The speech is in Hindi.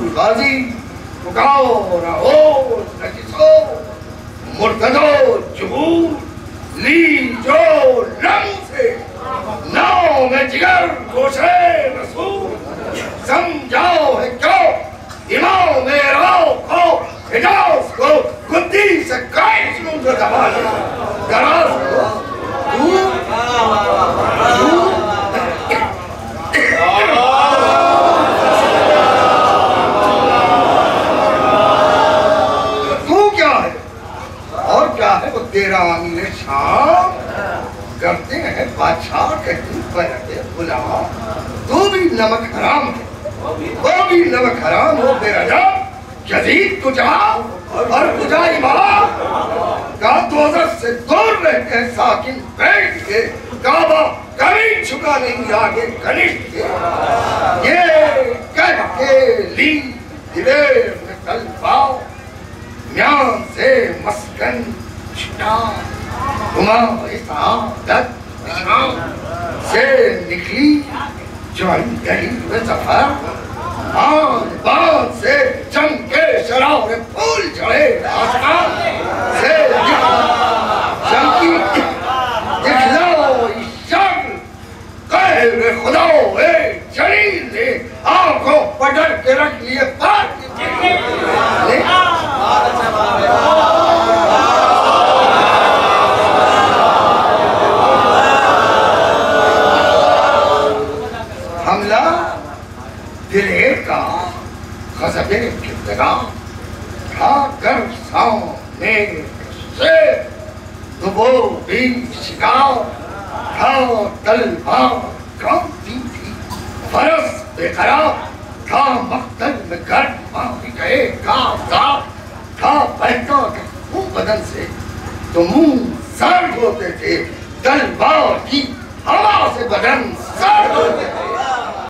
गाजी पुकाओ रहो नजिसो मुर्तदो जुबूर ली जो लम से नाव में जिगर गोशे रसूल समझाओ है क्यों इमाम मेरा को हिजाज को गुद्दी से काई सुनूंगा दबा ले गराज को तू क्या है और क्या है वो तेरा अमीर शाम करते हैं बादशाह कहती पर बुलावा तू भी नमक हराम है वो भी नमक हराम हो तेरा जाम यजीद तुझा और तुझा इमाम का दोज़ख से दूर रहते हैं साकिन बैठ के काबा कभी झुका नहीं आगे कनिष्ठ के ये कह के ली दिलेर में तलवाओ म्यान से मस्कन छुटा तुम्हारी सआदत से निकली जो गली में सफर आन बान से चमके शराब में फूल चढ़े आसमान से चमकी दिखलाओ शक्ल कहर खुदा ए जलील ने आंखों पकड़ के रख लिए पार हमला दिलेर का ग़ज़ब-ए इब्तिदा था कर सामने से तो वो भी शिकार था तलवार कांपती थी फरस बेकरार था मक्तल में गर्द मारी गए काज़ार था बहता खून बदन से तो मुंह सर्द होते थे तलवार की हवा से बदन सर्द होते